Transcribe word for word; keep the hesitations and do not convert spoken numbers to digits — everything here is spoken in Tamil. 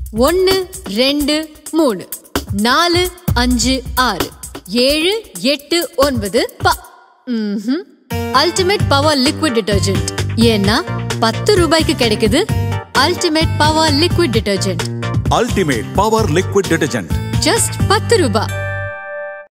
ஒன்னு ரெண்டு மூணு நாலு அஞ்சு ஆறு ஏழு எட்டு ஒன்பது ப அல்டிமேட் பவர் லிக்விட் டிடர்ஜென்ட். ஏன்னா பத்து ரூபாய்க்கு கிடைக்குது ultimate power liquid detergent. Ultimate power liquid detergent just பத்து ரூபாய்.